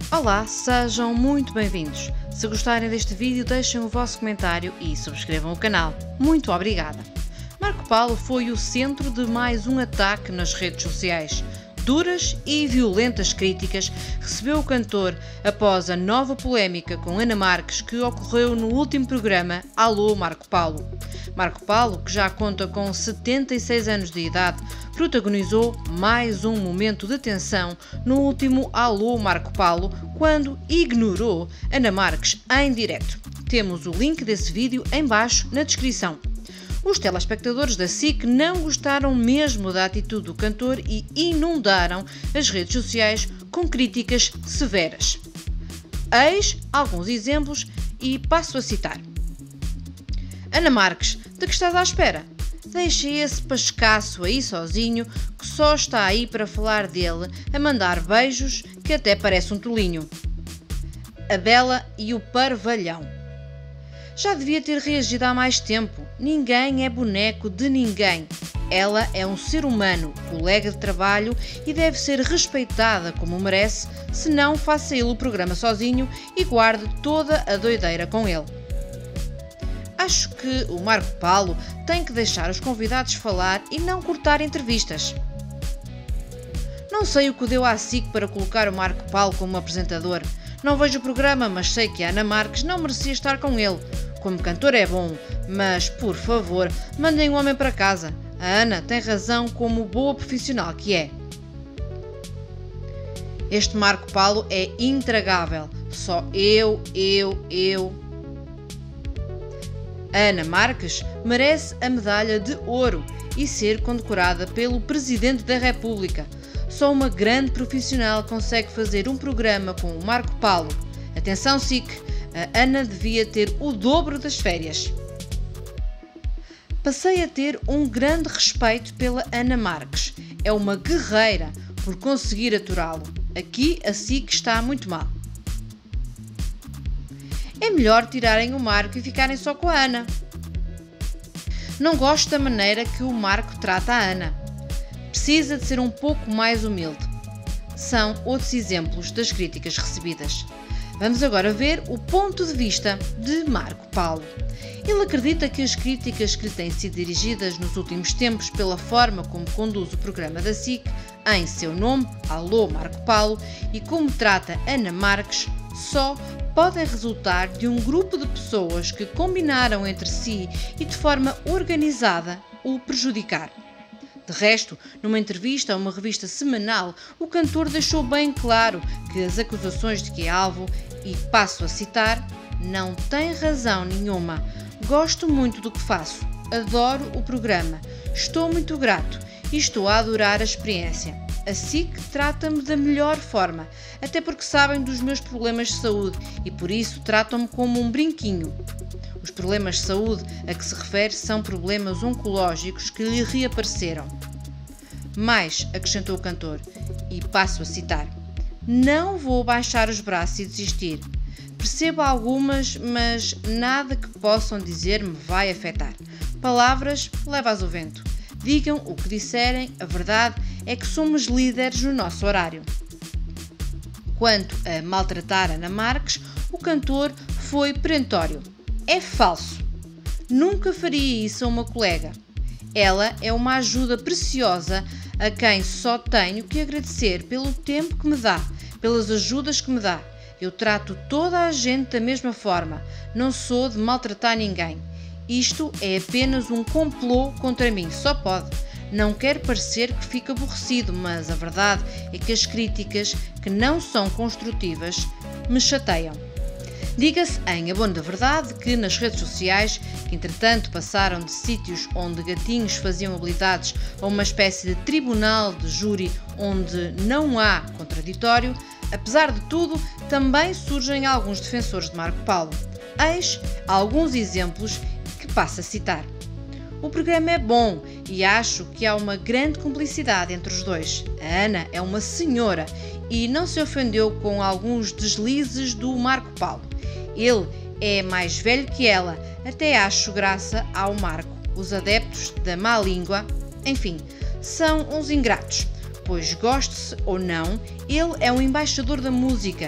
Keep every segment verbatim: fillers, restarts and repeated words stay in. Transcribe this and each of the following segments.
Olá, sejam muito bem-vindos. Se gostarem deste vídeo, deixem o vosso comentário e subscrevam o canal. Muito obrigada! Marco Paulo foi o centro de mais um ataque nas redes sociais. Duras e violentas críticas recebeu o cantor após a nova polémica com Ana Marques que ocorreu no último programa Alô Marco Paulo. Marco Paulo, que já conta com setenta e seis anos de idade, protagonizou mais um momento de tensão no último Alô Marco Paulo, quando ignorou Ana Marques em direto. Temos o link desse vídeo em baixo na descrição. Os telespectadores da S I C não gostaram mesmo da atitude do cantor e inundaram as redes sociais com críticas severas. Eis alguns exemplos e passo a citar. Ana Marques, de que estás à espera? Deixa esse pascaço aí sozinho que só está aí para falar dele, a mandar beijos que até parece um tolinho. A Bela e o Parvalhão. Já devia ter reagido há mais tempo. Ninguém é boneco de ninguém. Ela é um ser humano, colega de trabalho e deve ser respeitada como merece, senão faça ele o programa sozinho e guarde toda a doideira com ele. Acho que o Marco Paulo tem que deixar os convidados falar e não cortar entrevistas. Não sei o que deu à S I C para colocar o Marco Paulo como apresentador. Não vejo o programa, mas sei que a Ana Marques não merecia estar com ele. Como cantor é bom, mas, por favor, mandem o homem para casa. A Ana tem razão como boa profissional que é. Este Marco Paulo é intragável. Só eu, eu, eu... A Ana Marques merece a medalha de ouro e ser condecorada pelo Presidente da República. Só uma grande profissional consegue fazer um programa com o Marco Paulo. Atenção S I C, a Ana devia ter o dobro das férias. Passei a ter um grande respeito pela Ana Marques. É uma guerreira por conseguir aturá-lo. Aqui a S I C está muito mal. É melhor tirarem o Marco e ficarem só com a Ana. Não gosto da maneira que o Marco trata a Ana. Precisa de ser um pouco mais humilde. São outros exemplos das críticas recebidas. Vamos agora ver o ponto de vista de Marco Paulo. Ele acredita que as críticas que lhe têm sido dirigidas nos últimos tempos pela forma como conduz o programa da S I C, em seu nome, Alô Marco Paulo, e como trata Ana Marques, só podem resultar de um grupo de pessoas que combinaram entre si e de forma organizada o prejudicar. De resto, numa entrevista a uma revista semanal, o cantor deixou bem claro que as acusações de que é alvo, e passo a citar, não tem razão nenhuma. Gosto muito do que faço, adoro o programa, estou muito grato e estou a adorar a experiência. A S I C trata-me da melhor forma, até porque sabem dos meus problemas de saúde e por isso tratam-me como um brinquinho. Os problemas de saúde a que se refere são problemas oncológicos que lhe reapareceram. Mais, acrescentou o cantor, e passo a citar, não vou baixar os braços e desistir. Percebo algumas, mas nada que possam dizer me vai afetar. Palavras, leva-as ao vento. Digam o que disserem, a verdade é que somos líderes no nosso horário. Quanto a maltratar Ana Marques, o cantor foi perentório. É falso. Nunca faria isso a uma colega. Ela é uma ajuda preciosa a quem só tenho que agradecer pelo tempo que me dá, pelas ajudas que me dá. Eu trato toda a gente da mesma forma. Não sou de maltratar ninguém. Isto é apenas um complô contra mim, só pode. Não quero parecer que fico aborrecido, mas a verdade é que as críticas, que não são construtivas, me chateiam. Diga-se em abono da verdade que nas redes sociais, que entretanto passaram de sítios onde gatinhos faziam habilidades a uma espécie de tribunal de júri onde não há contraditório, apesar de tudo, também surgem alguns defensores de Marco Paulo. Eis alguns exemplos que passo a citar. O programa é bom e acho que há uma grande cumplicidade entre os dois. A Ana é uma senhora e não se ofendeu com alguns deslizes do Marco Paulo. Ele é mais velho que ela, até acho graça ao Marco. Os adeptos da má língua, enfim, são uns ingratos, pois goste-se ou não, ele é um embaixador da música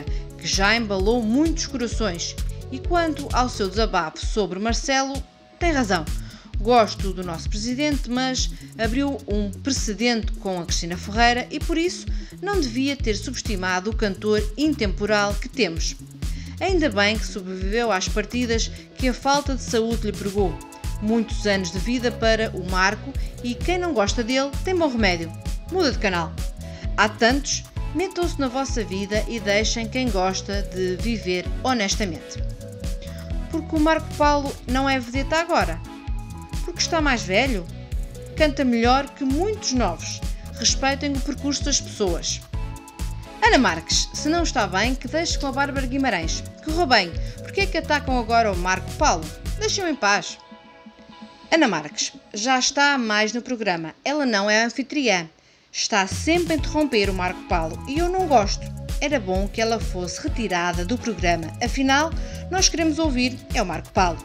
que já embalou muitos corações. E quanto ao seu desabafo sobre Marcelo, tem razão. Gosto do nosso presidente, mas abriu um precedente com a Cristina Ferreira e por isso não devia ter subestimado o cantor intemporal que temos. Ainda bem que sobreviveu às partidas que a falta de saúde lhe pregou. Muitos anos de vida para o Marco e quem não gosta dele tem bom remédio. Muda de canal. Há tantos, metam-se na vossa vida e deixem quem gosta de viver honestamente. Porque o Marco Paulo não é vedeta agora. Porque está mais velho. Canta melhor que muitos novos. Respeitem o percurso das pessoas. Ana Marques, se não está bem, que deixe com a Bárbara Guimarães. Correu bem. Porquê é que atacam agora o Marco Paulo? Deixem-o em paz. Ana Marques, já está mais no programa. Ela não é anfitriã. Está sempre a interromper o Marco Paulo e eu não gosto. Era bom que ela fosse retirada do programa. Afinal, nós queremos ouvir é o Marco Paulo.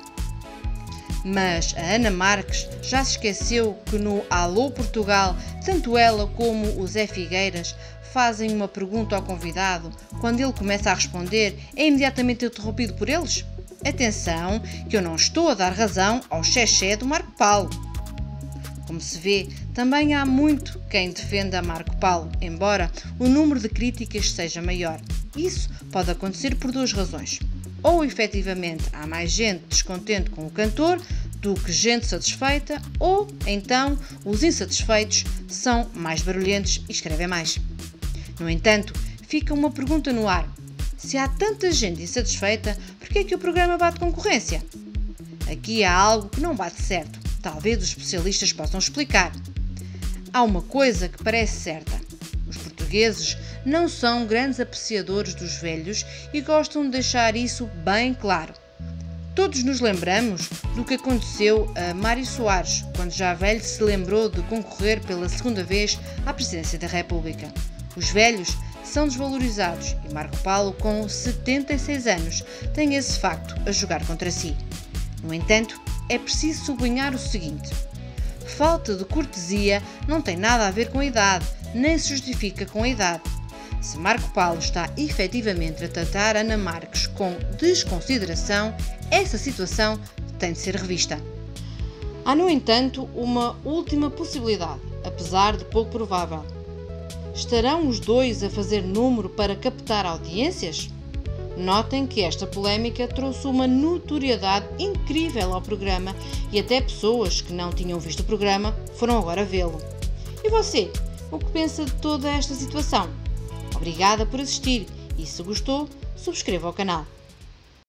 Mas a Ana Marques já se esqueceu que no Alô Portugal, tanto ela como o Zé Figueiras fazem uma pergunta ao convidado. Quando ele começa a responder, é imediatamente interrompido por eles? Atenção, que eu não estou a dar razão ao xexé do Marco Paulo. Como se vê, também há muito quem defenda Marco Paulo, embora o número de críticas seja maior. Isso pode acontecer por duas razões. Ou efetivamente há mais gente descontente com o cantor do que gente satisfeita, ou então os insatisfeitos são mais barulhentos e escrevem mais. No entanto, fica uma pergunta no ar. Se há tanta gente insatisfeita, por que é que o programa bate concorrência? Aqui há algo que não bate certo. Talvez os especialistas possam explicar. Há uma coisa que parece certa. Os portugueses não são grandes apreciadores dos velhos e gostam de deixar isso bem claro. Todos nos lembramos do que aconteceu a Mário Soares, quando já velho se lembrou de concorrer pela segunda vez à presidência da República. Os velhos são desvalorizados e Marco Paulo, com setenta e seis anos, tem esse facto a jogar contra si. No entanto, é preciso sublinhar o seguinte: falta de cortesia não tem nada a ver com a idade, nem se justifica com a idade. Se Marco Paulo está efetivamente a tratar Ana Marques com desconsideração, essa situação tem de ser revista. Há, no entanto, uma última possibilidade, apesar de pouco provável. Estarão os dois a fazer número para captar audiências? Notem que esta polémica trouxe uma notoriedade incrível ao programa e até pessoas que não tinham visto o programa foram agora vê-lo. E você, o que pensa de toda esta situação? Obrigada por assistir e, se gostou, subscreva o canal.